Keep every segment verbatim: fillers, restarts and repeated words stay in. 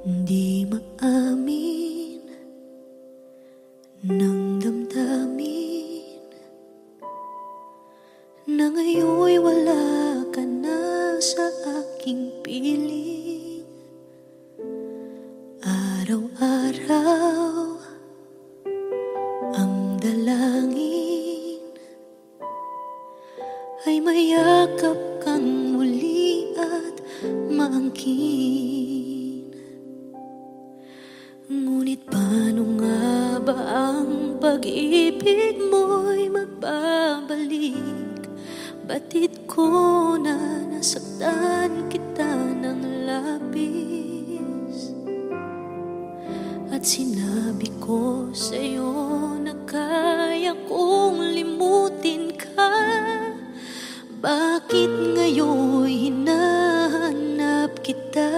Di maamin ng damdamin na ngayon'y wala ka na sa aking piling. Araw-araw ang dalangin ay mayakap kang muli at maangkin. Ngunit paano nga ba ang pag-ibig mo'y magbabalik? Batid ko na nasaktan kita ng labis, at sinabi ko sa'yo na kaya kong limutin ka. Bakit ngayon hinahanap kita?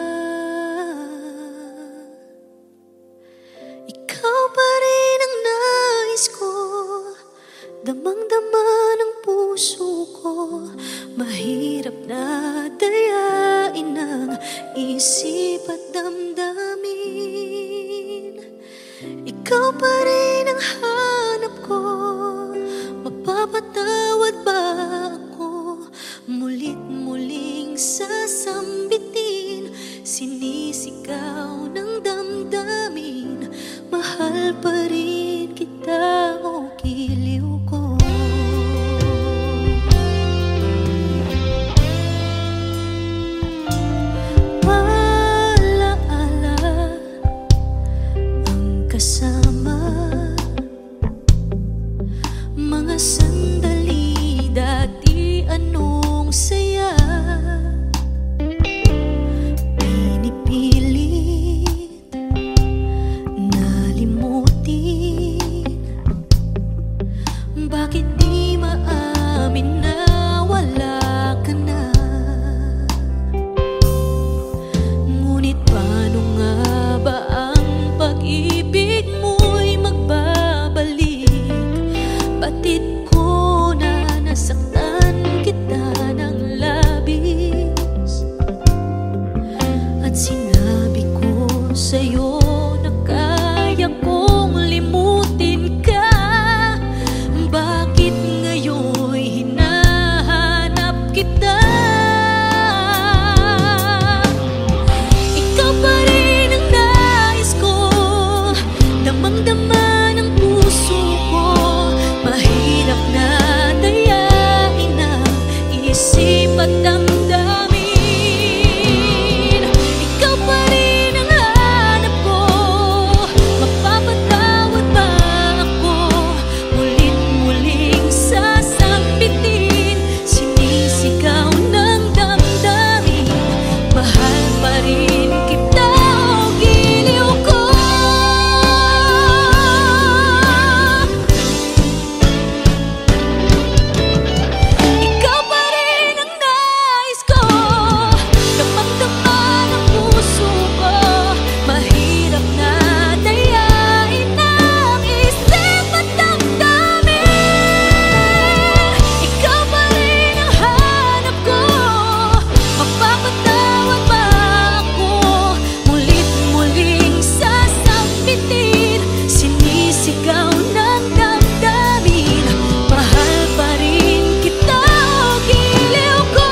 Ikaw pa rin ang nais ko, damang-dama ng puso ko. Mahirap na dayain ang isip at damdamin. Ikaw pa rin ang hanap ko, mapapatawad ba ako? Mulit-muling sasambitin, sinisigaw ng damdamin. Mahal pa rin kita, o giliw ko. Alaala ang kasama, mga sandali dati anong saya. Pinipilit nalimutin, bakit di maamin na wala ka na? Ngunit paano nga ba ang pag-ibig mo'y magbabalik? Batid ko na nasaktan kita ng labis, at sinabi ko sa'yo na kaya kong limutin ka. Bakit ngayon'y hinahanap kita? Ikaw pa rin ang nais ko, damang-dama ng puso ko. Mahirap na dayain ang isip at damdamin. Ikaw pa rin ang hanap ko, mapapatawad ba ako? Mulit-muling sasambitin, sinisigaw ng damdamin. Mahal pa rin kita, o giliw ko. Ikaw pa rin ang nais ko, damang-dama ng puso ko. Mahirap na dayain ang isip at damdamin. Ikaw pa rin ang hanap ko, mapapatawad ba ako? Mulit-muling sasambitin, sinisigaw ng damdamin. Mahal pa rin kita, o giliw ko.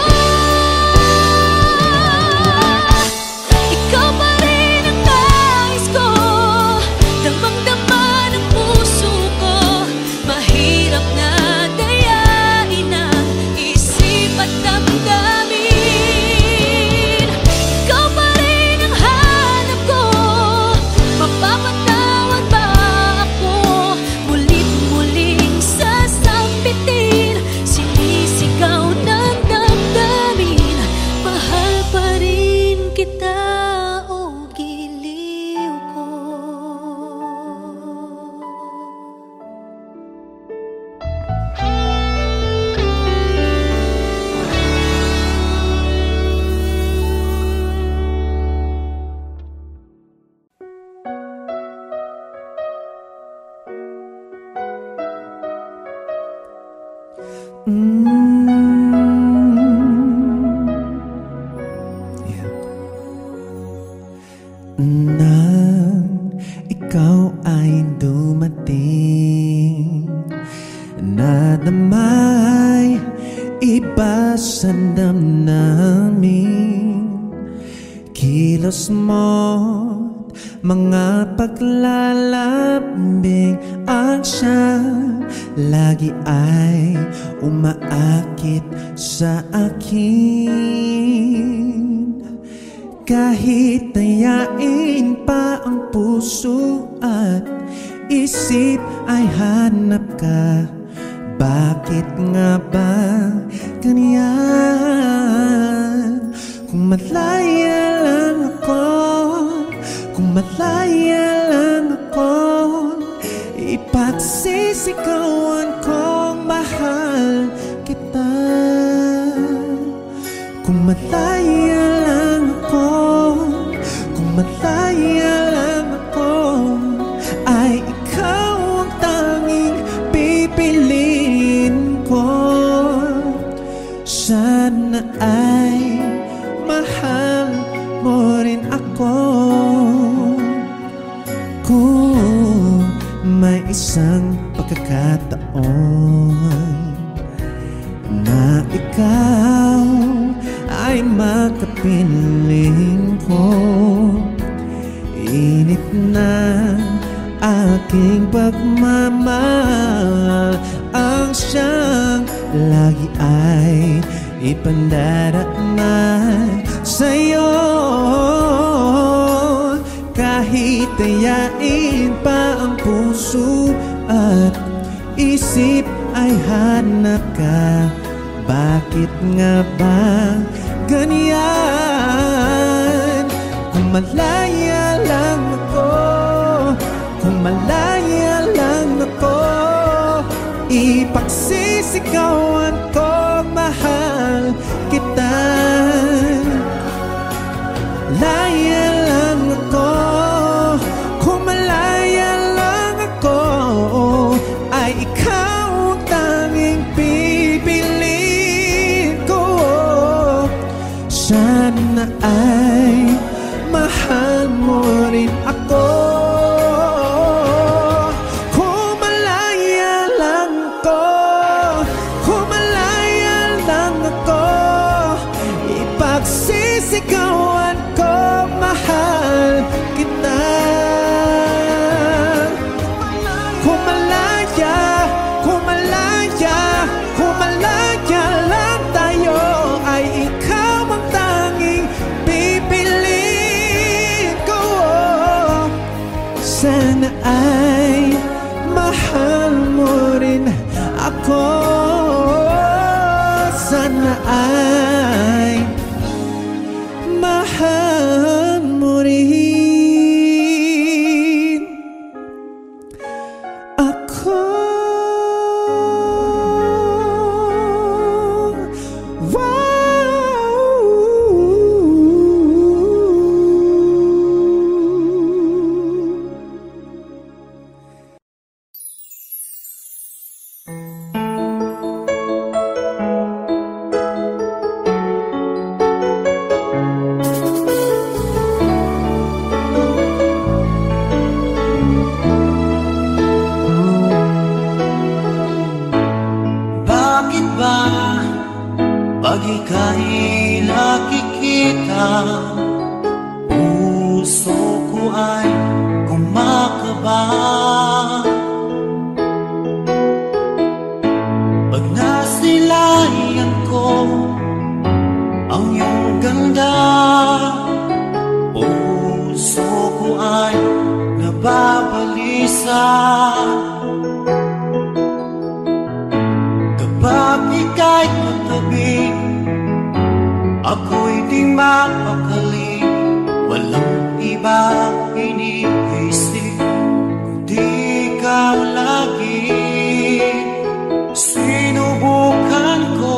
Ikaw pa rin ang nais ko, damang-dama ng puso ko. Mahirap na dayain ang isip at damdamin. Ikaw pa rin ang hanap ko, mapapatawad ba ako? Mulit-muling sasambitin, sinisigaw ng damdamin. Mahal pa rin kita, o giliw ko. nang ikaw ay dumating, nadamay iba sa damdamin. Kilos mo't mga paglalambing ang siyang lagi ay umaakit sa akin. Kahit tayain pa ang puso at isip ay hanap ka, bakit nga ba ganyan? Kung malaya lang ako, kung malaya lang ako, ipagsisigawan kong mahal kita. Kung malaya lang ako, kung malaya lang ako, ay ikaw ang tanging pipiliin ko. Sana ay mahal mo rin ako. Kung may isang pagkakataon na ikaw ay makapiling ko, init na aking pagmamahal ang siyang lagi ay ipandarama sa'yo. Kahit tayain pa ang puso at isip ay hanap ka, bakit nga ba ganyan? Kung malaya lang ako, kung malaya lang ako, ipagsisigawan ko mahal kita. Laya lang ako, kung malaya lang ako, ay ikaw ang tanging pipiliin ko. Sana ay mahal mo rin ako. Kung malaya lang ako, kung malaya lang ako, ipagsisigawan ko mahal kita. Kung malaya, kung malaya, kung malaya lang tayo, ay ikaw ang tanging pipiliin ko. Sana ay mahal mo rin ako. Sana ay mahal mo rin ako. Bakit ba pag ika'y nakikita, puso ko ay kumakaba? Pag nasilayan ko ang iyong ganda, puso ko ay nababalisa. Kapag ika'y katabi, ako'y di mapakali. Walang iba iniisip kundi ikaw lagi. Sinubukan ko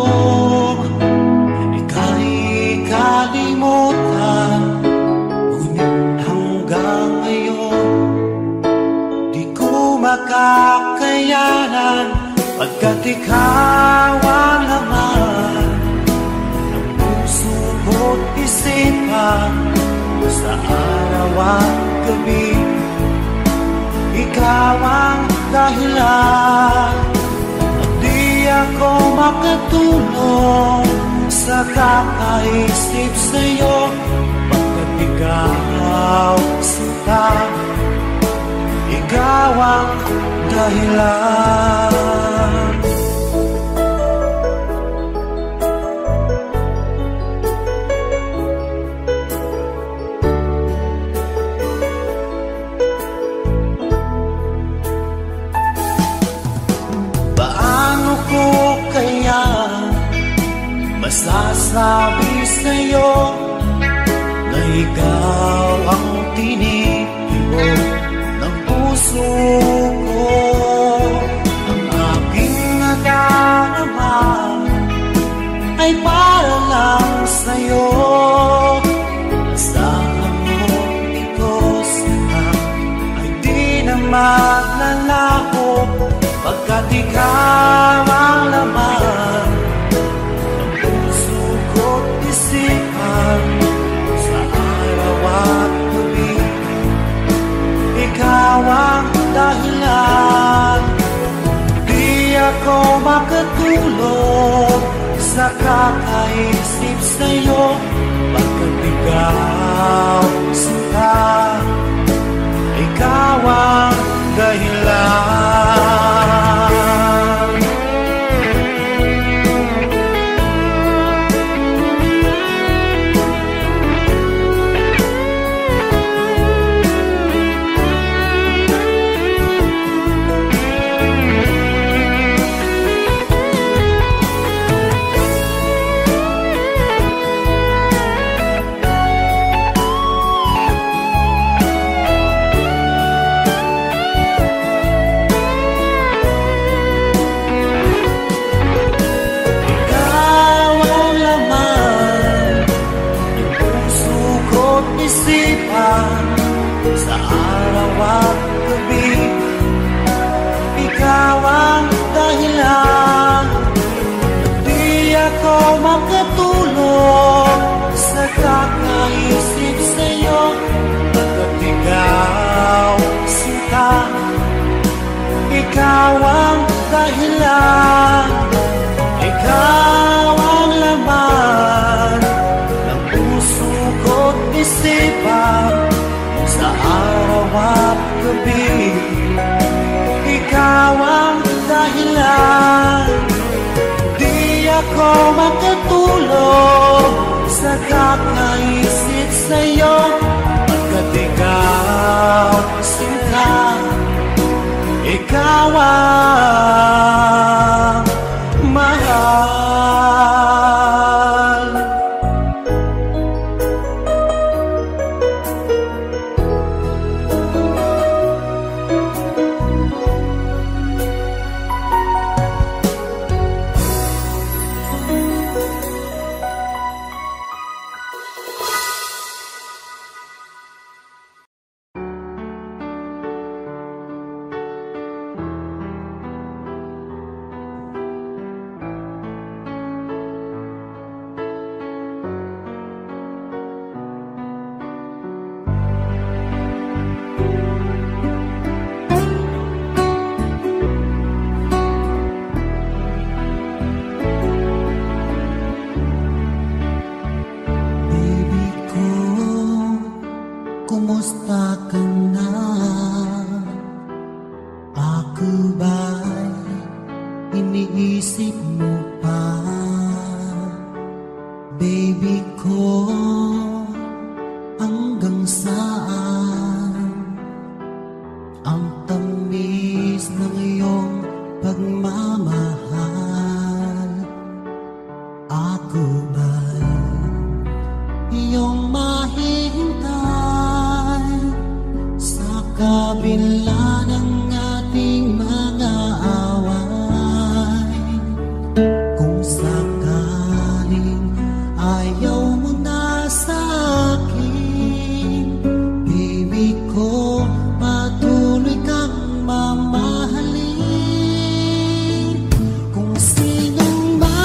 ika'y kalimutan, ngunit hanggang ngayon di ko makakayanan. Pagkat ikaw ang laman ng puso ko't isipan, sa araw at gabi. Ikaw ang dahilan at di ako makatulog sa kakaisip sa'yo, pagkat ikaw sinta, ikaw ang dahilan. Paano ko kaya masasabi sa'yo na ikaw ang tinitibok ng puso ko? Ang aking nadarama ay para lang sa'yo. Asahan mo ito sana ay di na maglalaho, pagkat ikaw ang laman ng puso ko't isipan sa araw at gabi. Ikaw ang dahilan, di ako makatulog sa kakaisip sa'yo, pagkat ikaw sinta, ikaw ang dahilan. Sa araw at gabi, ikaw ang dahilan, di ako makatulog sa kakaisip sa'yo, pagkat ikaw sinta, ikaw ang dahilan, ikaw ang laman ng puso ko't isipan sa araw at gabi. Ikaw ang dahilan, di ako makatulog sa kakaisip sa'yo, pagkat ikaw sinta, ikaw ang mahal.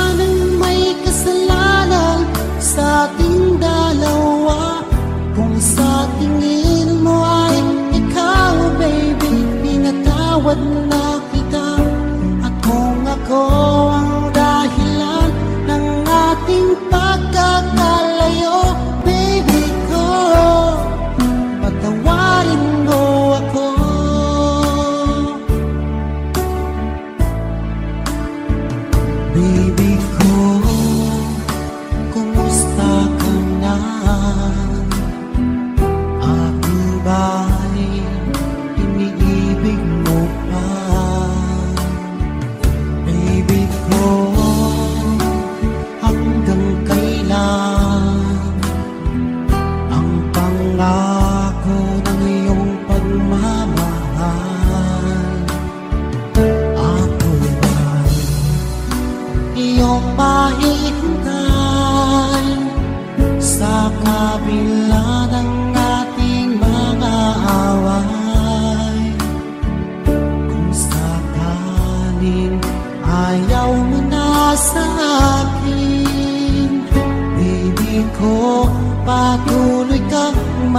Kung ako ng iyong pagmamahal. Ako ay iyong mahihintay sa kabila ng ating mga away. Kung sakaling ayaw mo na sa akin, baby ko, patuloy kang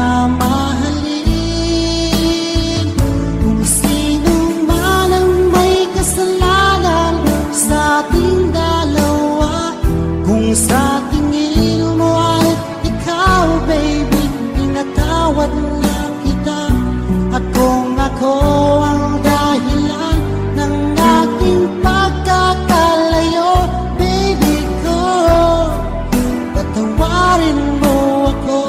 mamahalin. Kung sino man ang may kasalanan sa ating dalawa, kung sa tingin mo ay ikaw, baby, pinatawad na kita. At kung ako ang dahilan ng ating pagkakalayo, baby ko, patawarin mo ako.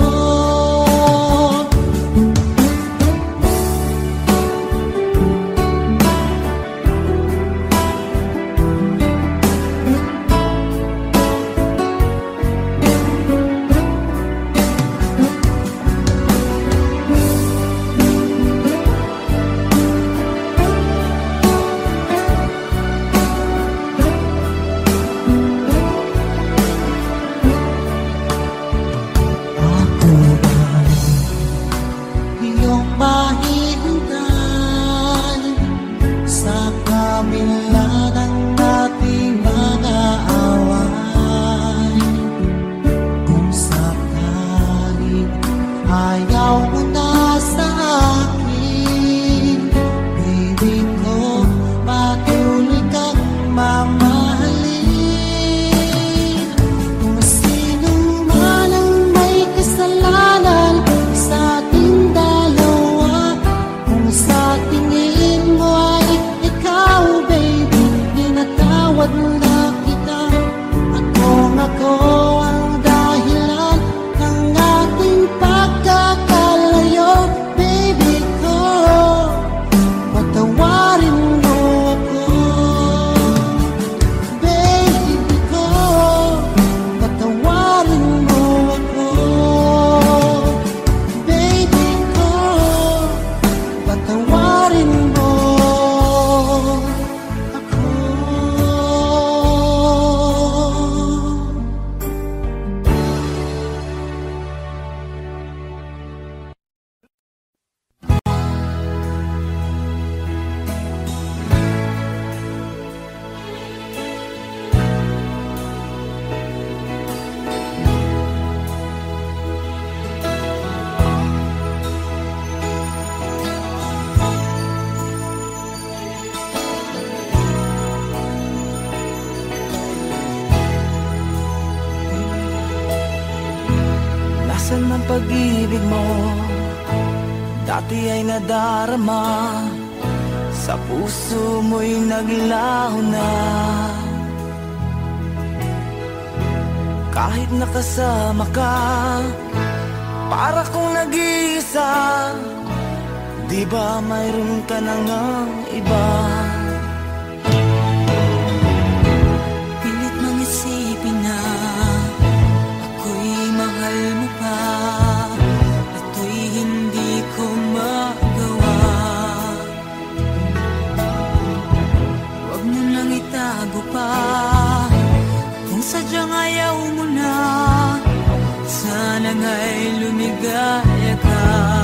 Nasaan ang pag-ibig mo? Dati ay nadarama, sa puso mo'y naglaho na. Kahit nakasama ka, para kong nag-iisa. Di ba mayroon ka na ngang iba? Pilit mang isipin na ako'y mahal mo pa, ito'y hindi ko magawa. Huwag mo nang itago pa, kung sadyang ayaw mo na, sana nga'y lumigaya ka.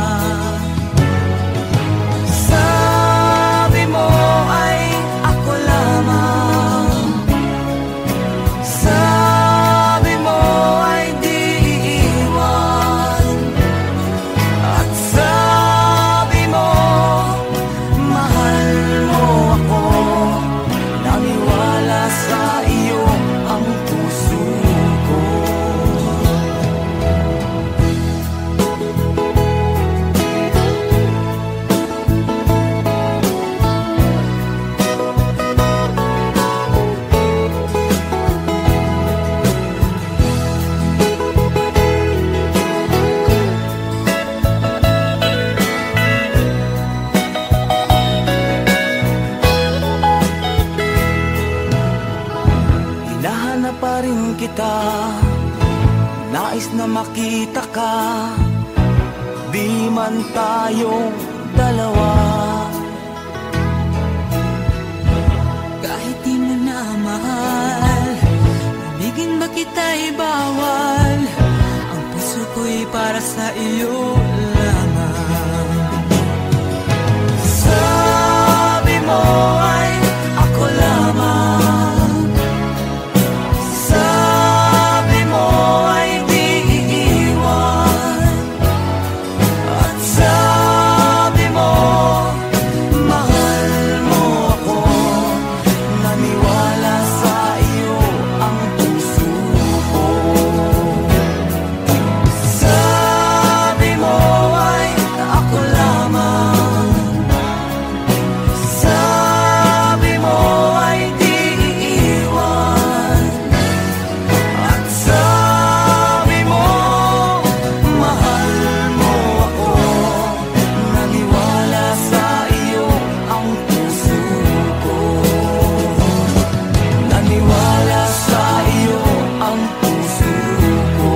Sabi mo ay ako lamang, sabi mo ay di iiwan, at sabi mo mahal mo ako. Naniwala sa iyo ang puso ko. Hinahanap pa rin kita, nais na makita ka. man tayong dalawa. Kahit di mo na mahal, ibigin ba kita'y bawal? Ang puso ko'y para sa iyo lamang. Sabi mo ay ako lamang, sabi mo ay di iiwan, at sabi mo mahal mo ako. Naniwala sa iyo ang puso ko. Sabi mo ay ako lamang, sabi mo ay di iiwan, at sabi mo mahal mo ako. Naniwala sa iyo ang puso ko. Naniwala sa iyo ang puso ko.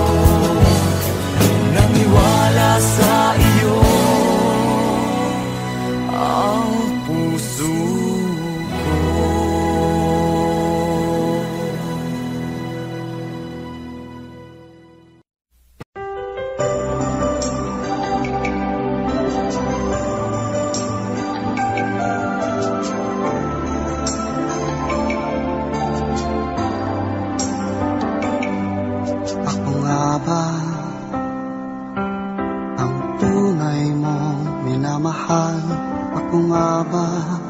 Naniwala sa iyo ang puso ko. Ako nga ba ang tunay mong minamahal? Ako nga ba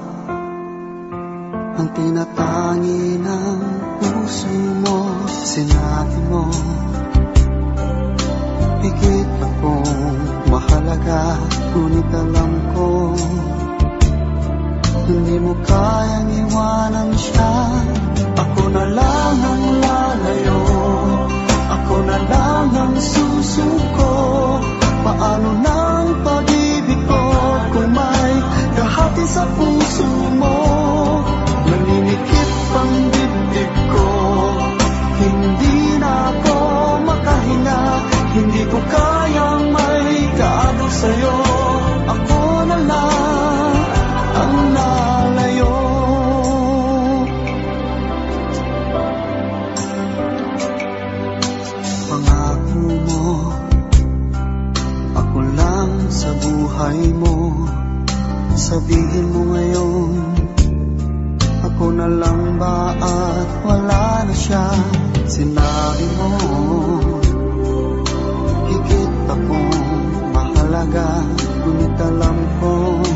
ang tinatangi ng puso mo? Sinabi mo higit akong mahalaga, ngunit alam ko hindi mo kayang iwanan siya. Ako na lang ang lalayo, ako na lang ang susuko. Paano nang pag-ibig ko kung may kahati sa puso mo? Naninikip ang dibdib ko, hindi na ako makahinga. Hindi ko kayang may kaagaw sa'yo. Ako na lang ang lalayo. Pangako mo, ako lang sa buhay mo. Sabihin mo ngayon, ako na lang ba at wala na siya? Sinabi mo higit akong mahalaga, ngunit alam ko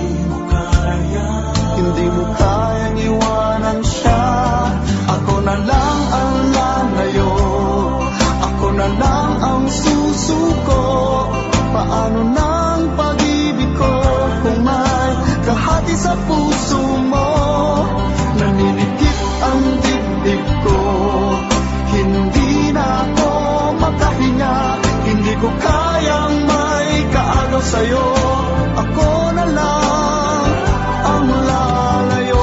hindi mo kayang iwanan siya. Ako na lang ang lalayo, ako na lang ang susuko. Paano nang pag-ibig ko kung may kahati sa puso mo? Naninikip ang dibdib ko, hindi na ako makahinga. Hindi ko kayang may kaagaw sa'yo. Ako na lang ang lalayo.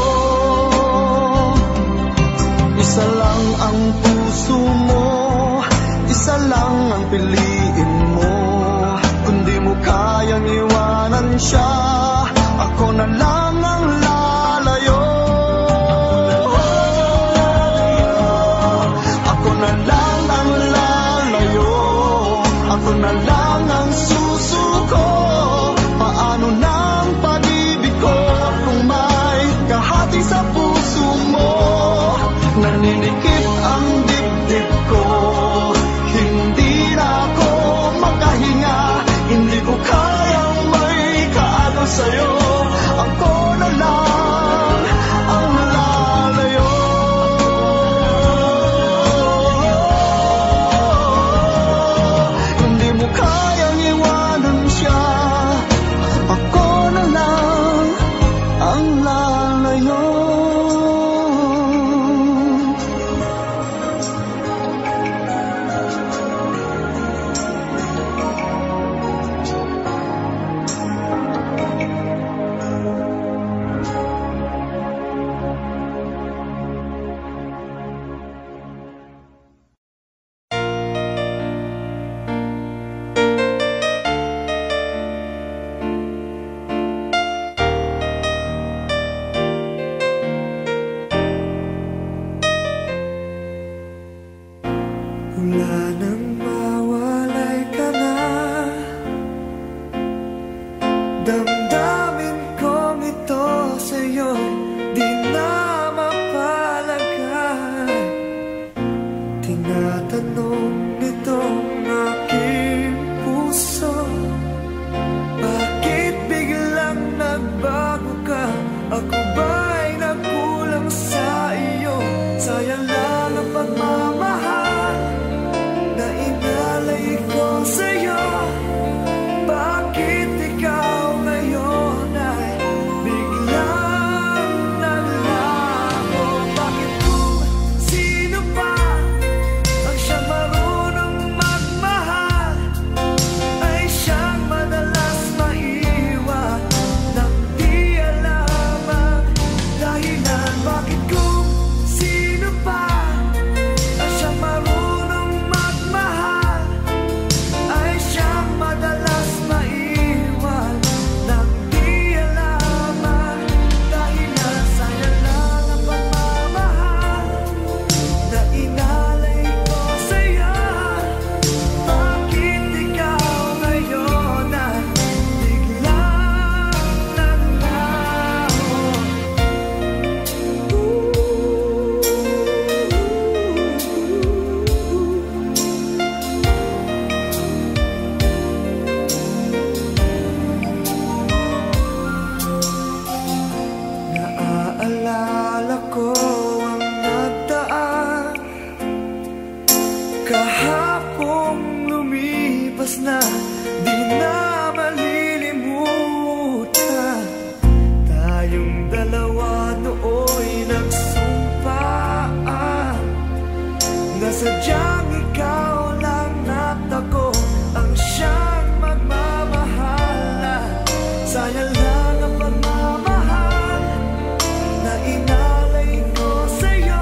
Isa lang ang puso mo, isa lang ang piliin mo. Kung di mo kayang iwanan siya, ako na lang ang lalayo. Ako na lang ang lalayo, ako na lang ang susuko. Paano nang pag-ibig ko kung may kahati sa puso mo? Naninikip ang dibdib ko, hindi na ako makahinga. Hindi ko kayang may kaagaw Damdamin kong ito sa'yo'y di na mapalagay. Tinatanong nitong aking puso, bakit biglang nagbago ka? Ako ba'y nagkulang sa iyo? Sayang lang ang pagmamahal na inalay ko sa'yo. Bakit ikaw ngayon ay biglang naglaho? Bakit kung sino pa ang siyang marunong magmahal ay siyang madalas maiwan nang di alam ang dahilan? Bakit kung sino pa ang siyang marunong magmahal ay siyang madalas maiwan nang di alam ang dahilan? Sayang lang ang pagmamahal na inalay ko sa'yo. Bakit ikaw ngayon ay biglang naglaho? Naaalala ko ang nagdaan, kahapong lumipas na, di na malilimutan. Tayong dalawa nooy nagsumpaan na sadyang ikaw lang at ako ang siyang magmamahalan. Sayang lang ang pagmamahal na inalay ko sa'yo.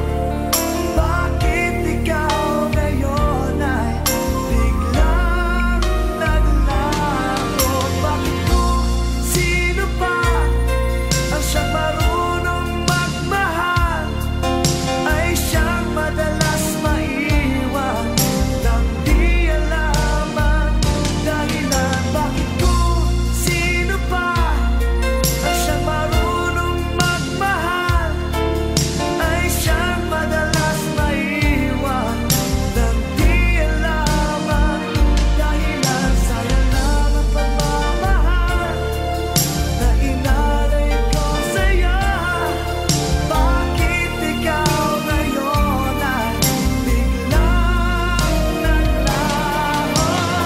Bakit ikaw ngayon ay biglang naglaho? Bakit kung sino pa ang siyang marunong magmahal ay siyang madalas maiwan nang di alam ang dahilan? Bakit kung sino pa ang siyang marunong magmahal ay siyang madalas maiwan nang di alam ang dahilan? Sayang lang ang pagmamahal na inalay ko sa'yo. Bakit ikaw ngayon ay biglang naglaho?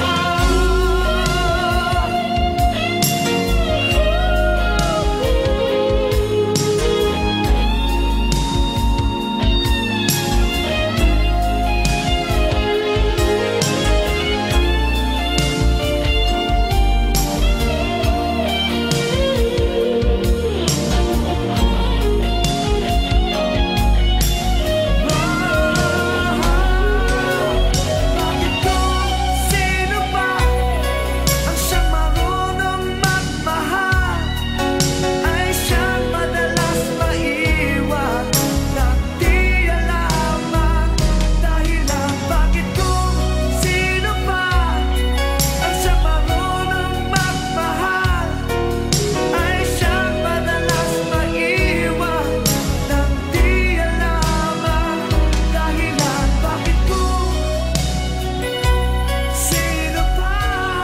Bakit kung sino pa ang siyang marunong magmahal ay siyang madalas maiwan nang di alam ang dahilan? Bakit kung sino pa ang siyang marunong magmahal ay siyang madalas maiwan nang di alam ang dahilan? Bakit kung sino pa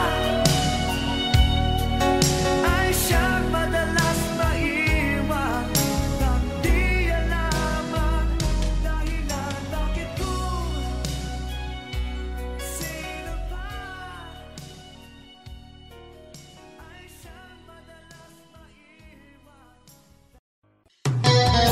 ay siyang madalas maiwan nang di alam ang dahilan? Bakit kung sino pa ay siyang madalas maiwan?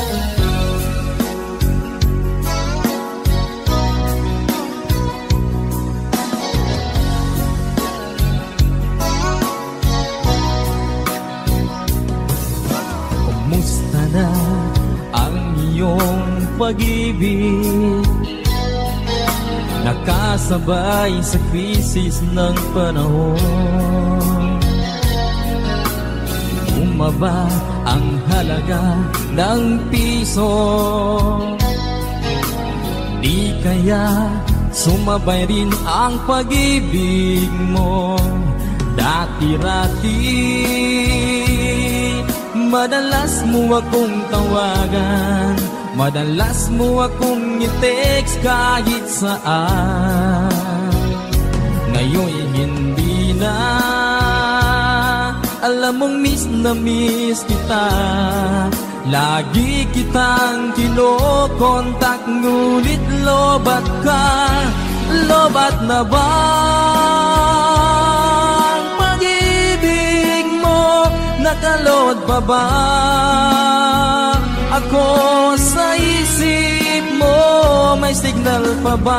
Kumusta na ang iyong pag-ibig? Nakasabay sa krisis ng panahon. Bumaba ang halaga ng piso. Di kaya sumabay rin ang pag-ibig mo? Dati dati-rati. Madalas mo akong tawagan, madalas mo akong i-text kahit saan. Ngayon hindi na, alam mong miss na miss kita. Lagi kitang kinokontak, ngunit lobat ka. Lobat na ba ang pag-ibig mo? Nakalod pa ba ako sa isip mo? May signal pa ba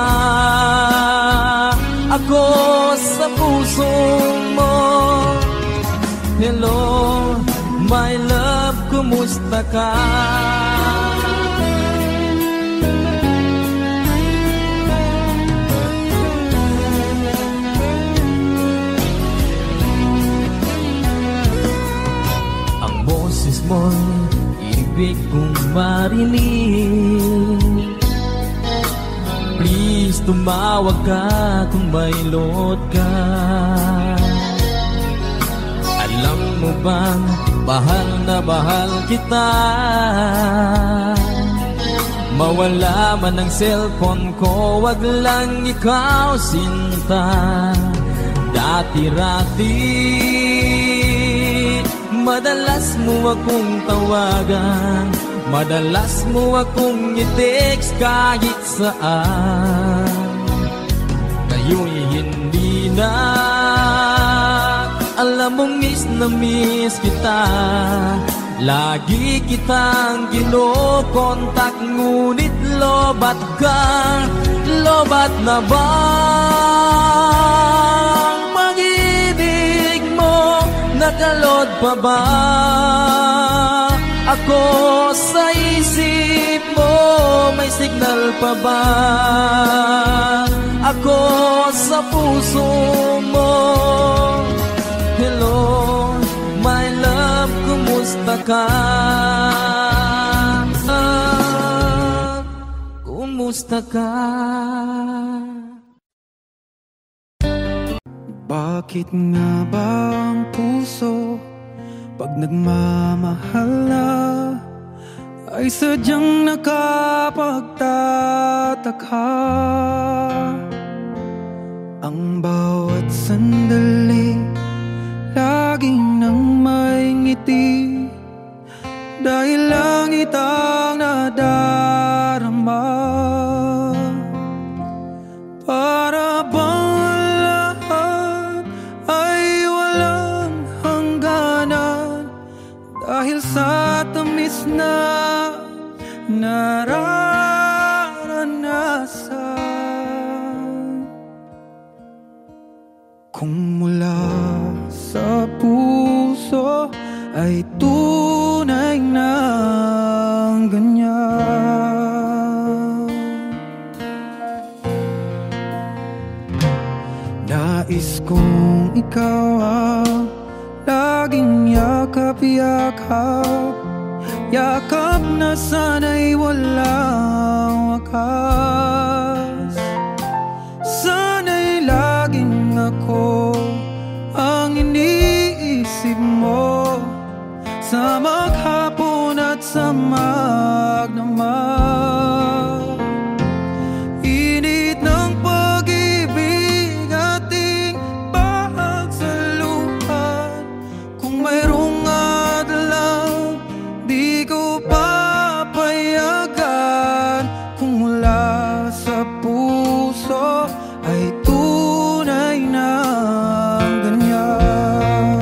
ako sa puso mo? Hello, my love, kumusta ka? Ang boses mo'y ibig kong marinig. Please, tumawag ka kung may load ka. Alam mo bang bahal na bahal kita? Mawala man ang cellphone ko, wag lang ikaw sinta. Dati-rati madalas mo akong tawagan, madalas mo akong i-text kahit saan. Ngayon hindi na, alam mong miss na miss kita. Lagi kitang kinokontak, ngunit lobat ka. Lobat na ba ang pag-ibig mo? Nakalod pa ba ako sa isip mo? May signal pa ba ako sa puso mo? Hello, my love, kumusta ka? Ah, kumusta ka? Bakit nga ba ang puso pag nagmamahal na ay sadyang nakapagtataka? Ang bawat sandali lagi nang may ngiti, dahil langit ang nadarama. Para bang lahat ay walang hangganan, dahil sa tamis na nararanasan. Kung mula sa puso ay tunay na ganyan, nais kong ikaw ang laging yakap-yakap, yakap na sana'y walang wakas. Sana'y laging ako ang iniisip mo, sa maghapon at sa magdamag. Init ng pag-ibig ating pagsaluhan, kung mayroong adlang di ko papayagan. Kung mula sa puso ay tunay na ganyan.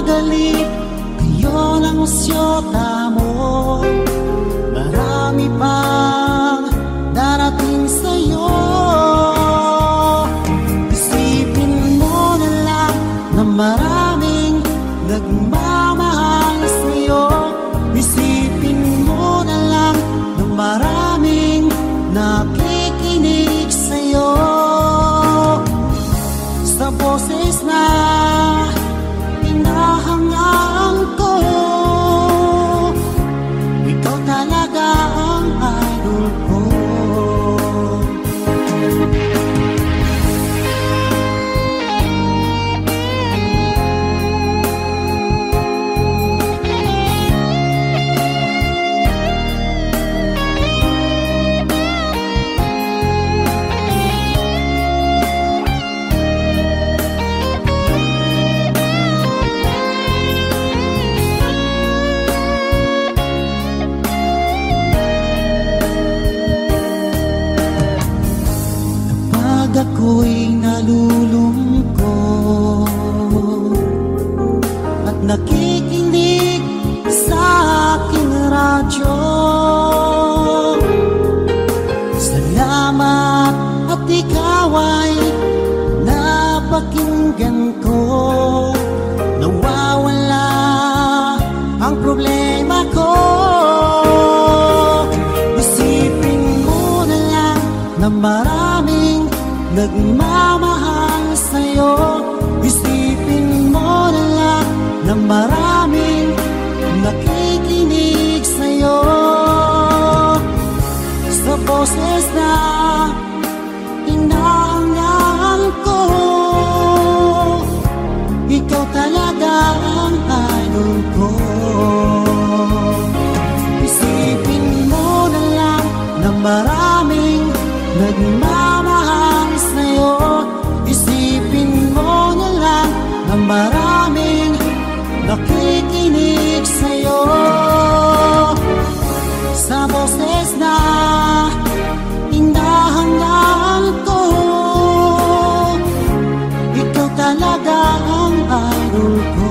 magmadali, ngayon ang syota mo. Marami pang darating sa'yo. Isipin mo na lang na maraming nagmamahal sa'yo. Isipin mo na lang na maraming nakikinig sa'yo. Sa boses na hinahangaan ko, ikaw talaga ang idol ko. Ako'y nalulungkot at nakikinig sa aking radyo. Salamat at ikaw ay napakinggan ko. Nawawala ang problema ko. Isipin mo na lang na maraming nagmamahal sa'yo. Isipin mo na lang na maraming nakikinig sa'yo. Sa boses na hinahangaan ko, ikaw talaga ang idol ko. Isipin mo na lang na maraming nagmamahal sa'yo. Isipin mo na lang na maraming nakikinig sa'yo. Sa boses na hinahangaan ko, ikaw talaga ang idol ko.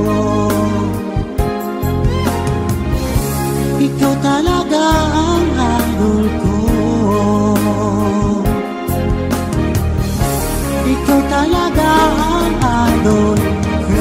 Ikaw talaga ang idol ko. Ikaw talaga ang idol ko.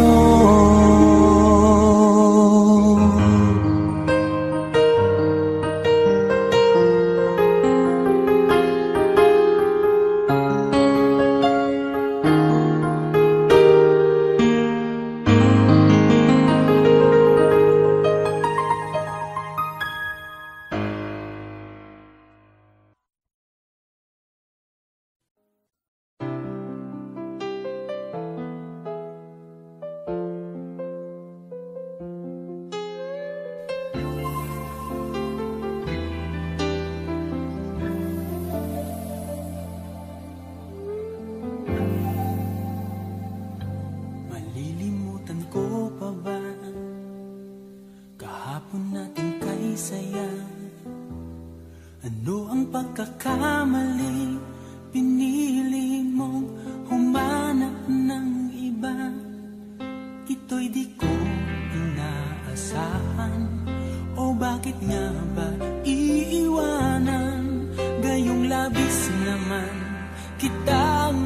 Pagkakamali, pinili mong humanap ng iba. Ito'y di ko inaasahan. O bakit nga ba iiwanan? Gayong labis naman kitang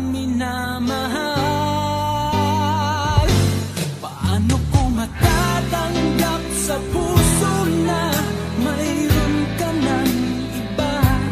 minamahal. Paano ko matatanggap sa puso na mayroon ka ng iba?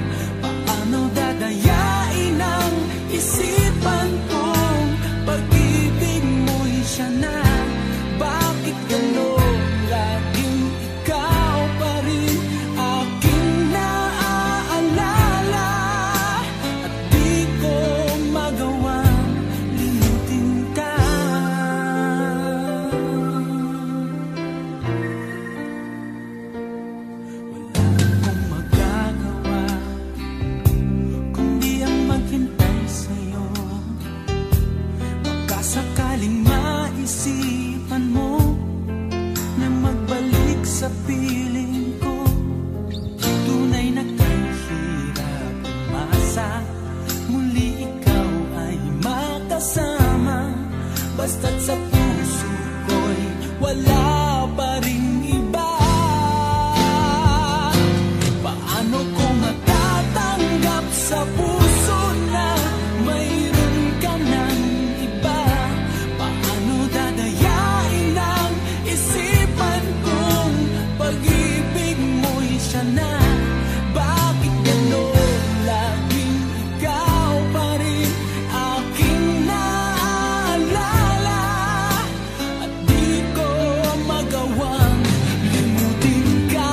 Dadayain ang isipan kong pag-ibig mo'y siya na. Bakit gano'n? Laging ikaw pa rin aking naaalala. At di ko magawang limutin ka. Isipan mo na magbalik sa piling ko. Tunay na kahirap umasa, muli ikaw ay makasama. Basta't sa puso ko wala pa ring iba. Paano ko matatanggap sa puso na mayroon ka ng iba? Paano dadayain ang isipan kong pag-ibig mo'y siya na? Bakit gano'n laging ikaw pa rin aking naalala? At di ko magawang limutin ka.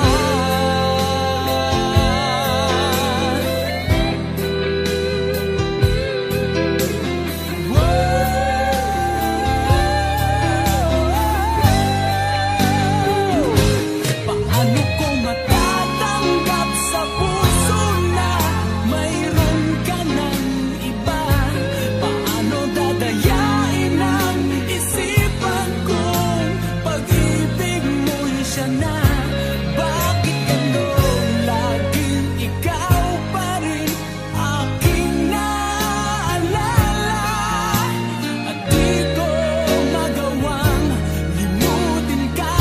Paano ko matatanggap sa puso na mayroon ka ng iba? Paano dadayain ang isipan kong pag-ibig mo'y siya na? Bakit gano'n laging ikaw pa rin aking naalala? At di ko magawang limutin ka.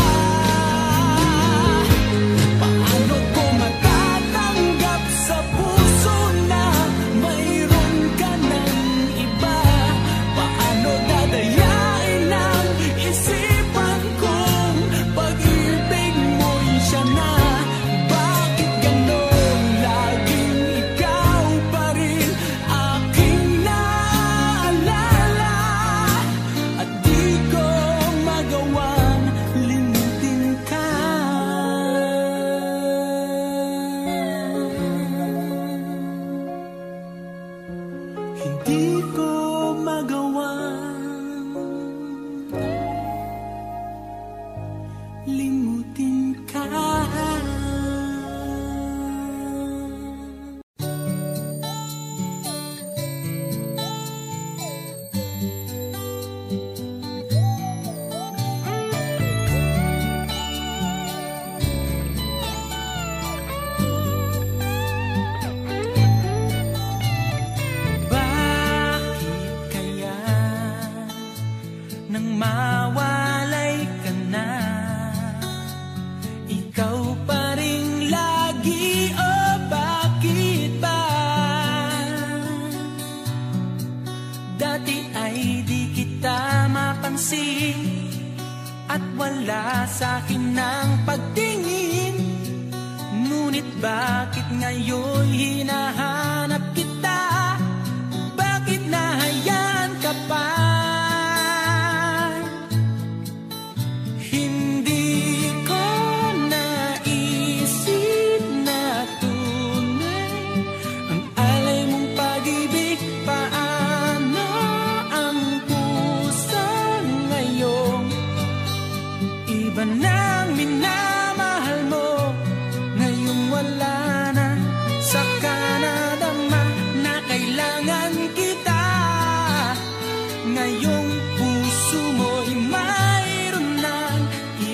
Paano ko matatanggap sa puso na mayroon ka ng iba? Paano dadayain ang isipan kong pag-ibig mo'y siya na? Bakit gano'n laging ikaw pa rin aking naalala? At di ko magawang limutin ka. Hindi ko magawang limutin ka. Bakit kaya nang mawalay ka na, ikaw pa rin lagi? O bakit ba? Dati ay di kita mapansin at wala sa'kin ng pagtingin. Ngunit bakit ngayon hinahanap kita? Bakit nahayaan ka pa? Hindi ko naisip na tunay ang alay mong pag-ibig. Paano ang puso ngayon? Iba nang minamahal mo, ngayong wala na. Saka nadama na kailangan kita. Ngayong puso mo'y mayroon ng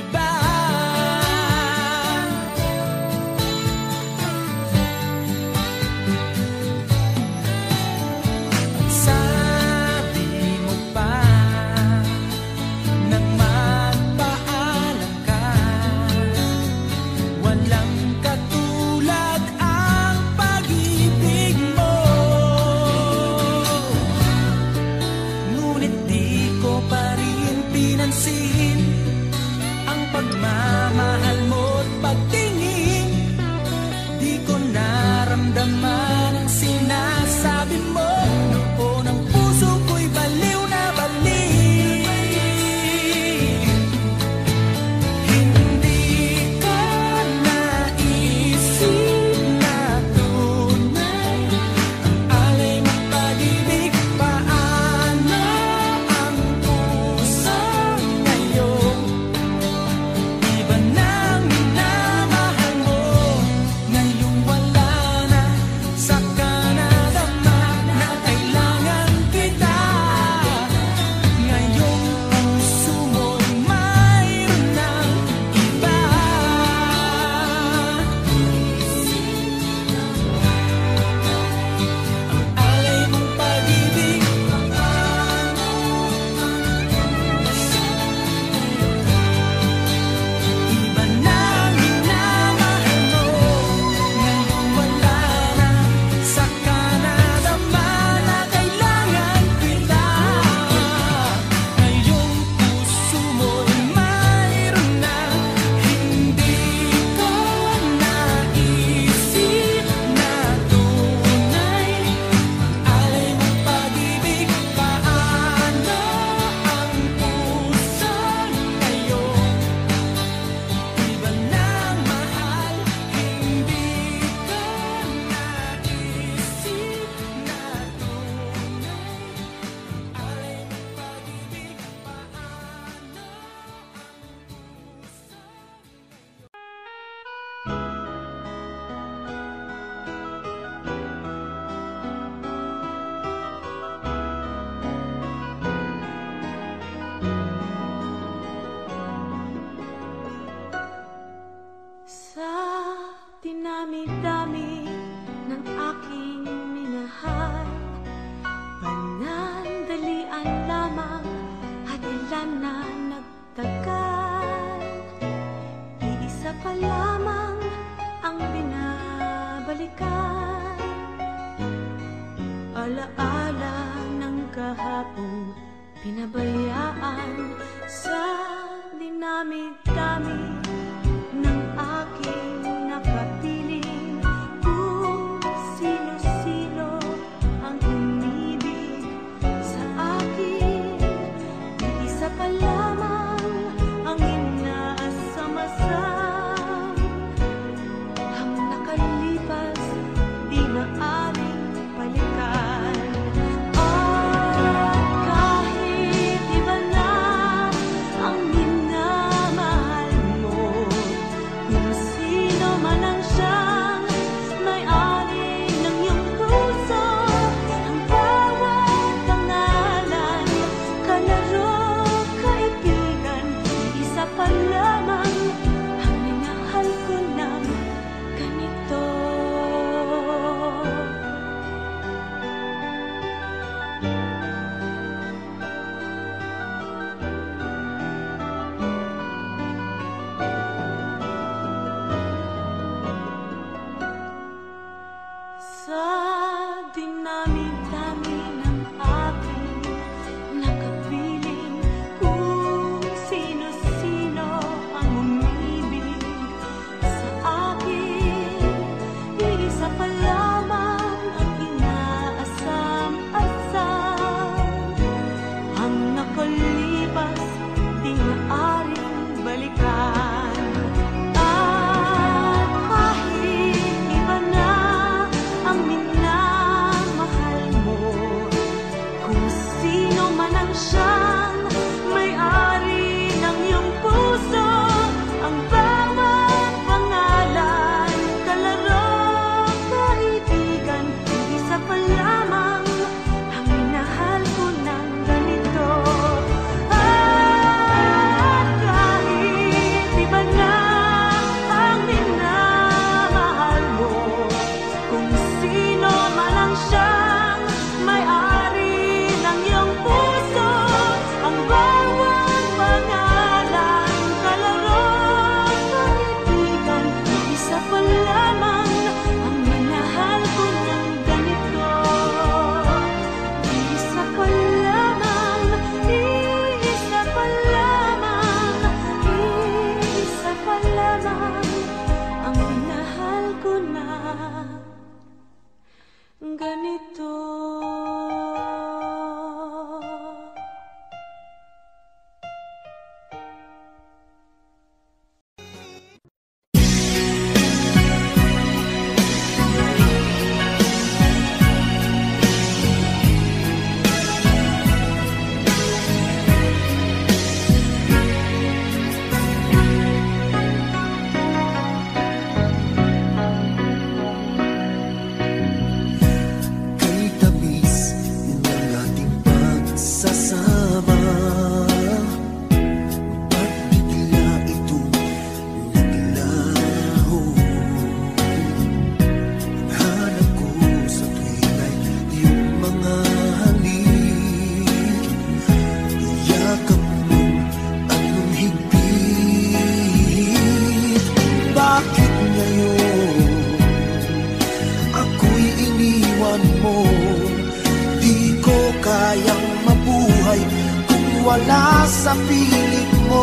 wala sa piling mo.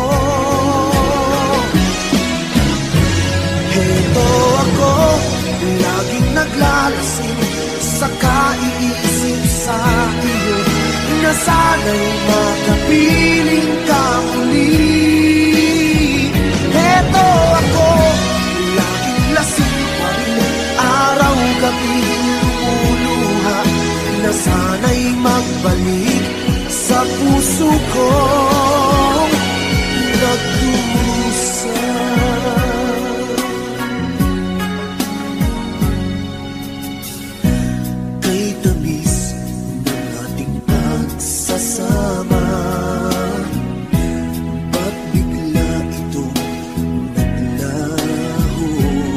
Heto ako, laging naglalasing sa kaiisip sa iyo, na sana'y makapiling ka muli. Heto ako, laging lasing pa rin, araw-gabi lumuluha, na sana'y magbalik sa puso kong nagdusa. Kay tamis ng ating pagsasama, ba't bigla itong naglaho?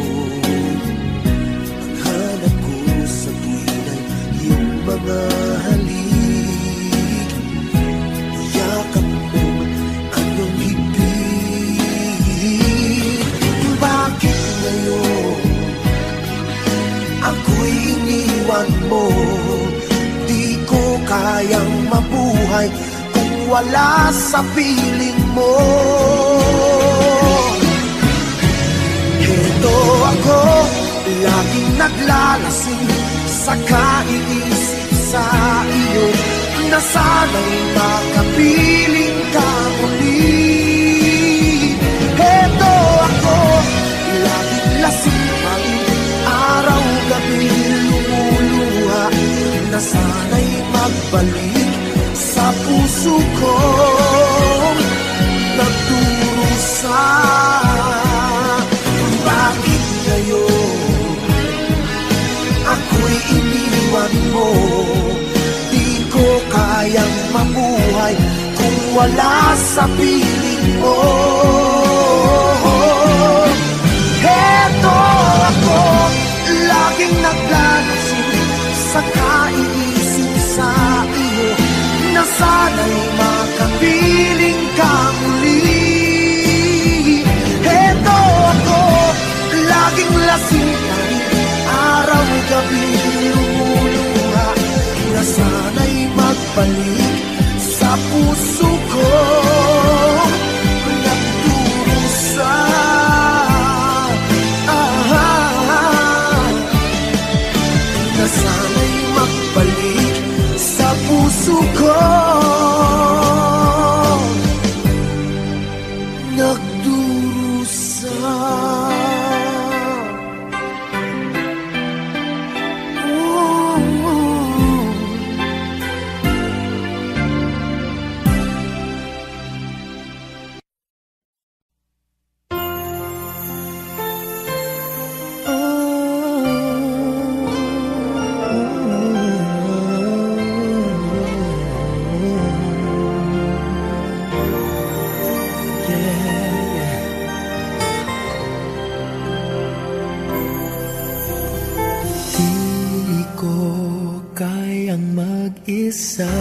Ang hanap ko sa tuwin ay iyong mga halik, yakap mo anong higit. Bakit ngayon ako'y iniwan mo? Di ko kayang mabuhay kung wala sa piling mo. Heto ako, laging naglalasing sa kaiisip sa iyo, na sana'y makapiling ka muli. Heto ako, laging lasing pa rin, araw-gabi lumuluha, na sana'y magbalik sa puso ko nagdurusa. Bakit ngayon ako'y iniwan mo? Di ko kayang mabuhay kung wala sa piling mo. Heto ako, laging naglalasing sa kaiisip sa iyo, na sana'y makapiling ka muli. Heto ako, laging lasing pa rin, araw-gabi lumuluha, na sana'y magbalik sa puso ko nagdurusa. Na sana'y magbalik sa puso ko nagdurusa. Isa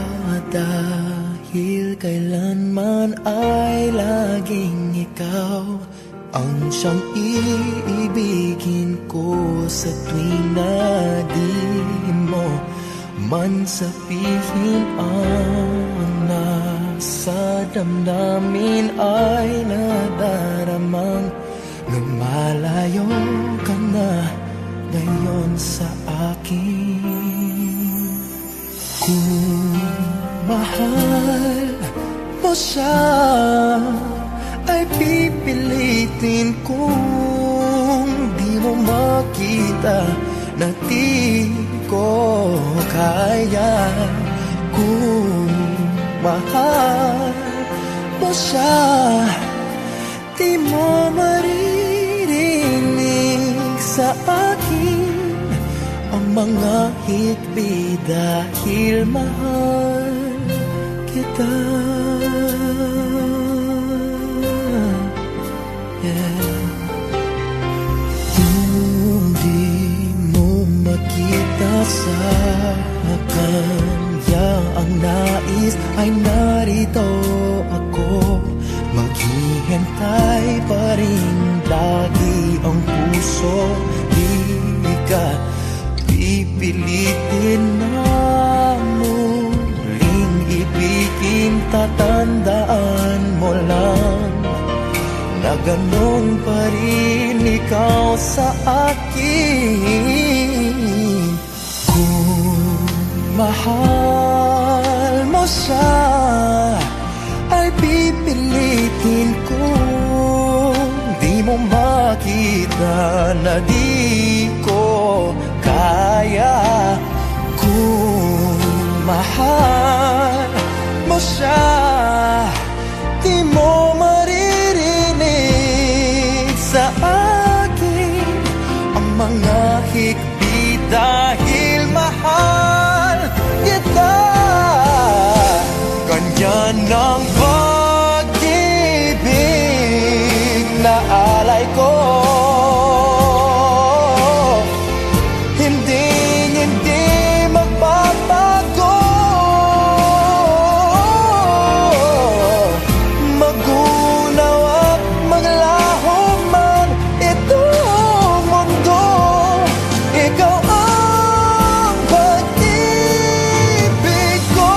dahil kailanman ay laging ikaw ang siyang iibigin ko, sa tuwing na di mo man sabihin ang nasa damdamin ay nadaramang lumalayo ka na ngayon sa akin. Kung mahal mo siya, ay pipilitin kung di mo makita na di ko kaya. Kung mahal mo siya, di mo maririnig sa akin ang mga hikbi dahil mahal kita. Yeah. Kung di mo makita sa kanya ang nais, ay narito ako, maghihintay pa rin lagi ang puso. Di ka pipilitin na muling ibigay tuwiin tatandaan mo lang na ganun pa rin ikaw sa akin. Kung mahal mo siya, ay pipilitin kung di mo makita na di ko kaya. Kung mahal mo siya, di mo maririnig sa akin ang mga higpit dahil mahal kita. Ganyan ang pag-ibig na alay ko. Hindi, hindi magbabago. Magunaw at maglaho man itong mundo, ikaw ang pag-ibig ko.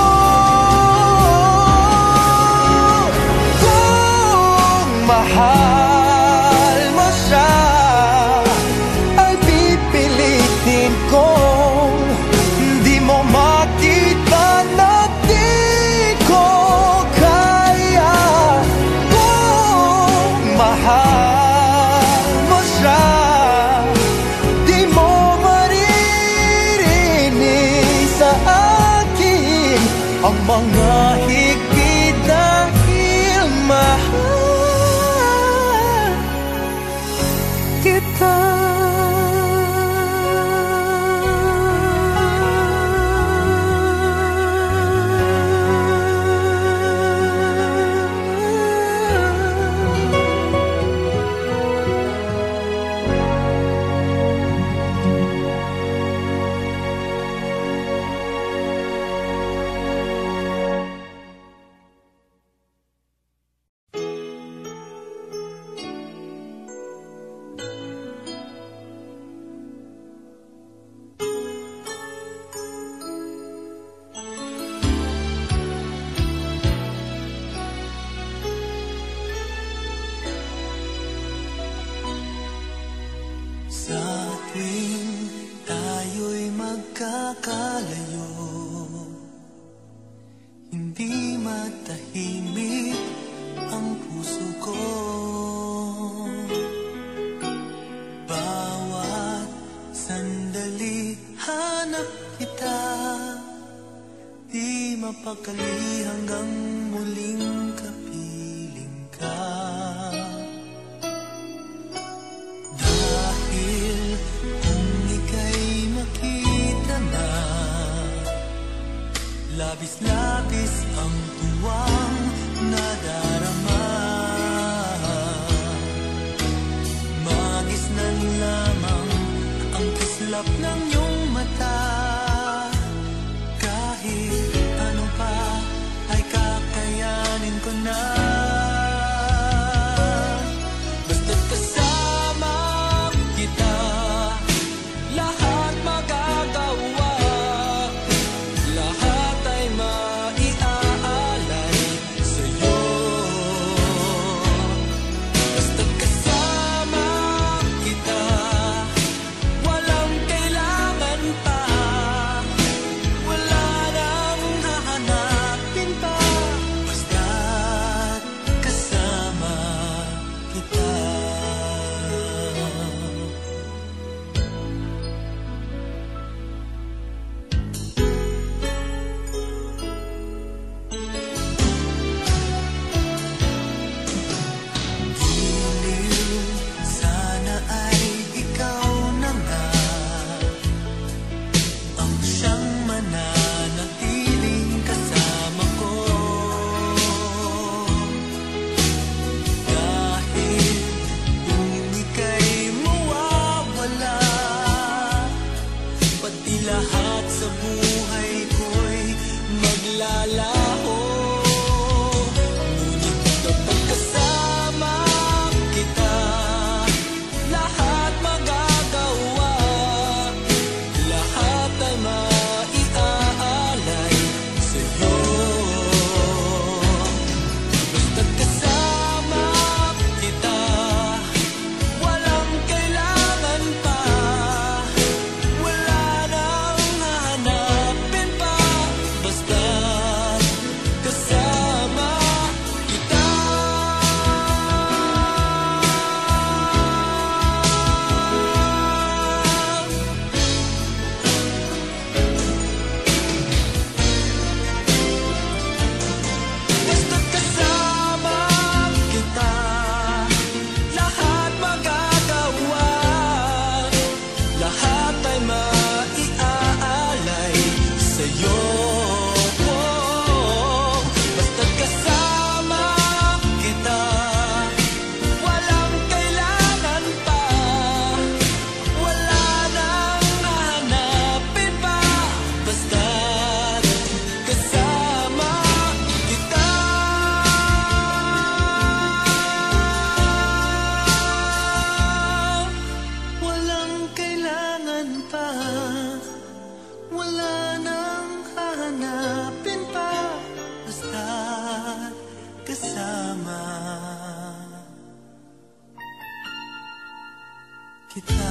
Kung mahal mo siya, ay pipilitin kong di mo makita na di ko kaya. Kung mahal mo siya, di mo maririnig sa akin ang mga higpit dahil mahal kita. Sa tuwing tayo'y magkakalayo, hindi matahimik ang puso ko. Bawat sandali hanap kita, di mapakali hanggang muling kapiling ka. Dahil kung ika'y makita na, labis-labis ang tuwang nadarama. Magisnan lamang ang kislap ng iyong mata. Kahit ano pa ay kakayanin ko na. Basta't kasama kita, lahat magagawa. Lahat ay maiaalay sa'yo. Basta't kasama kita, walang kailangan kita.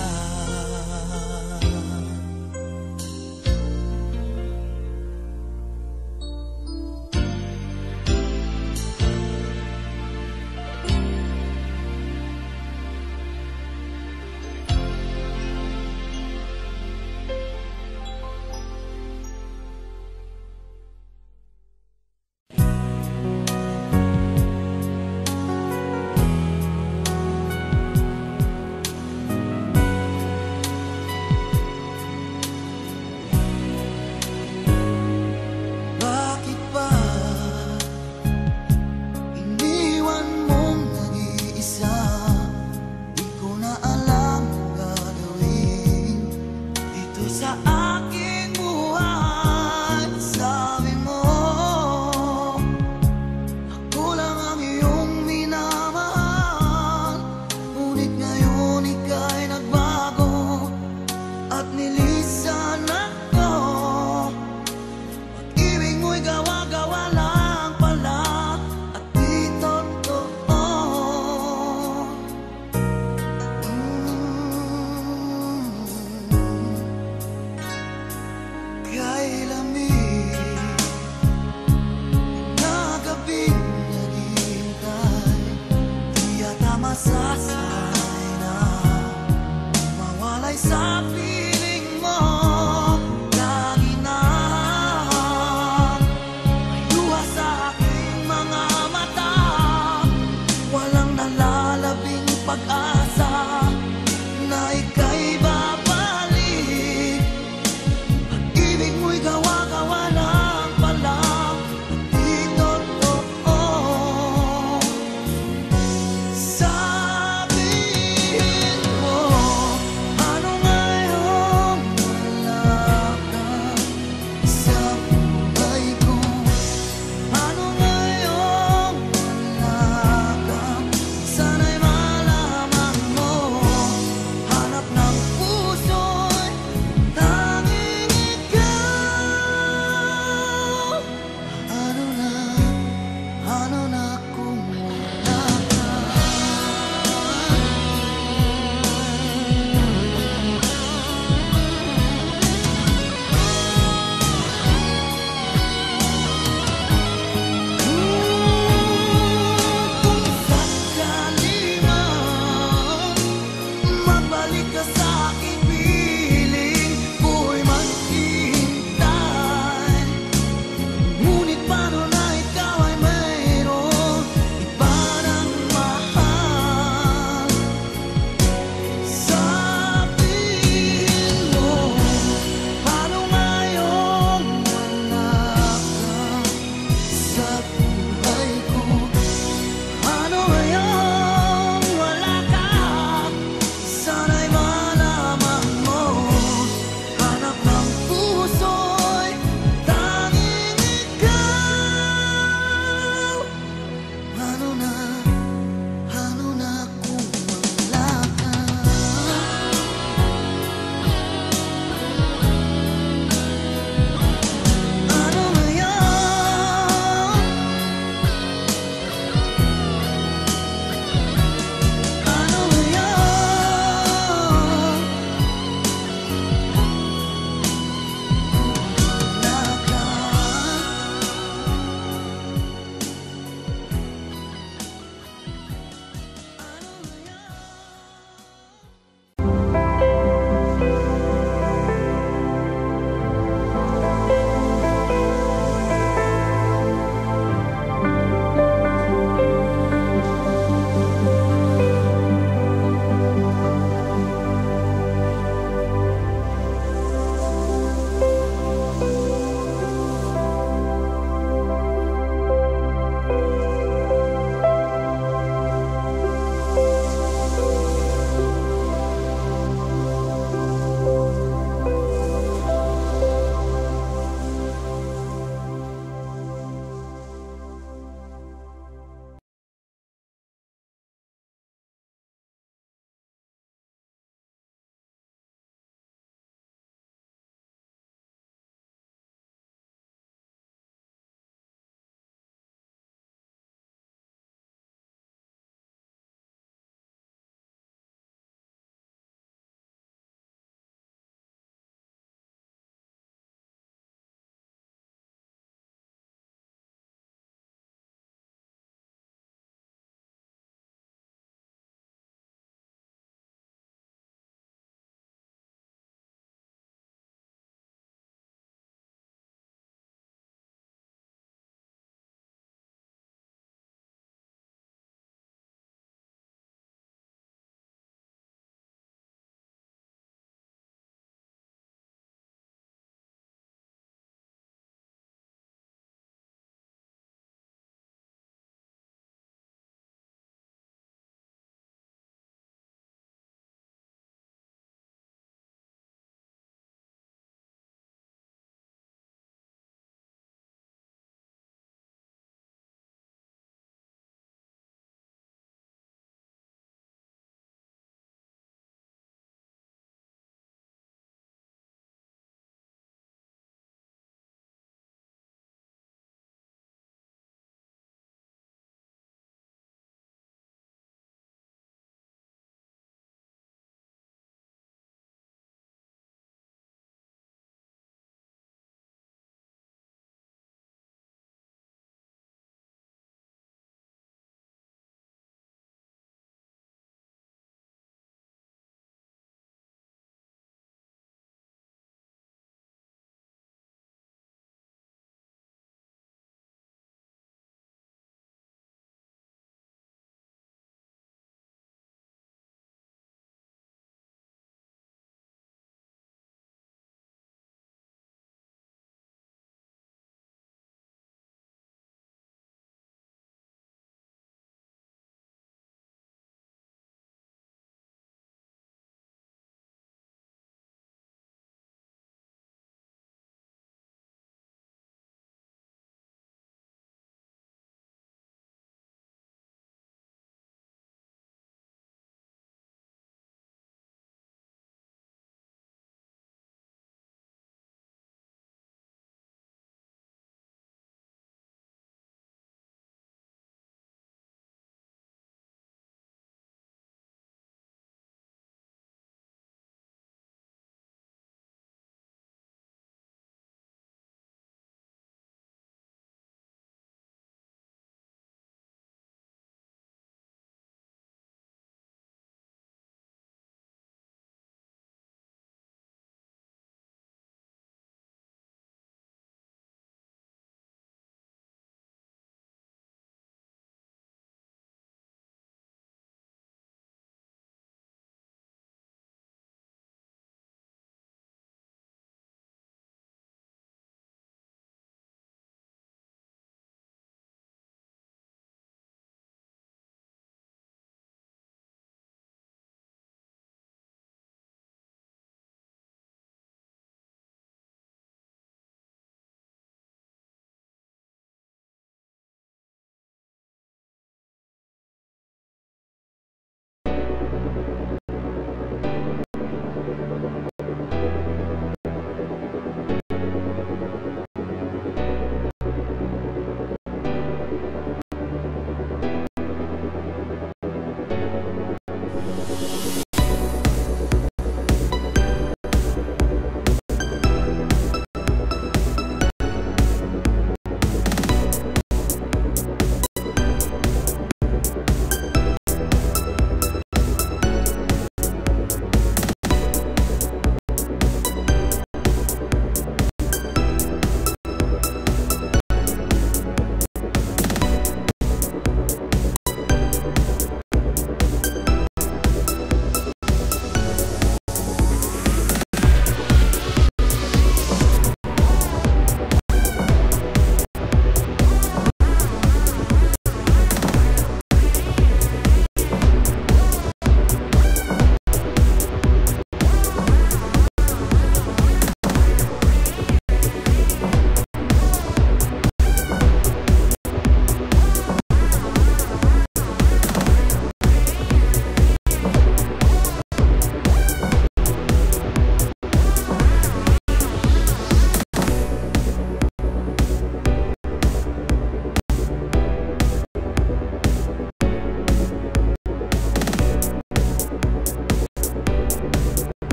Pag